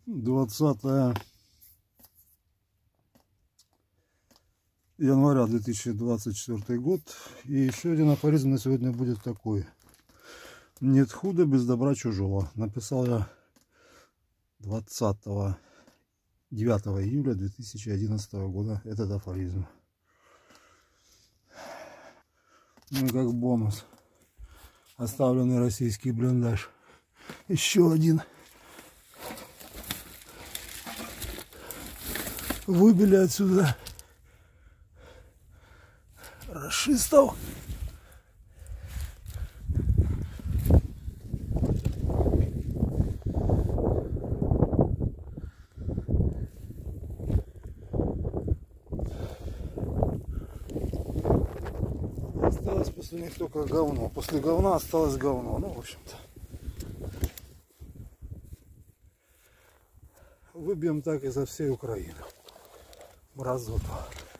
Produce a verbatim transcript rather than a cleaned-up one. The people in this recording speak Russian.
двадцатое января две тысячи двадцать четвёртый год. И еще один афоризм на сегодня будет такой: нет худа без добра чужого. Написал я двадцатого девятого июля две тысячи одиннадцатого года этот афоризм. Ну и как бонус оставленный российский блиндаж. Еще один. Выбили отсюда рашистов. Осталось после них только говно. После говна осталось говно. Ну, в общем-то. Выбьем так изо всей Украины. Мразоту.